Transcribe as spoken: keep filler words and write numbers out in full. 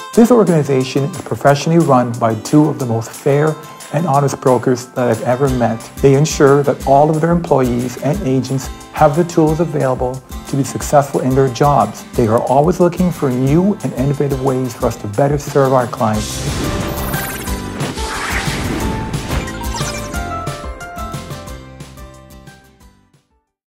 This organization is professionally run by two of the most fair and honest brokers that I've ever met. They ensure that all of their employees and agents have the tools available to be successful in their jobs. They are always looking for new and innovative ways for us to better serve our clients.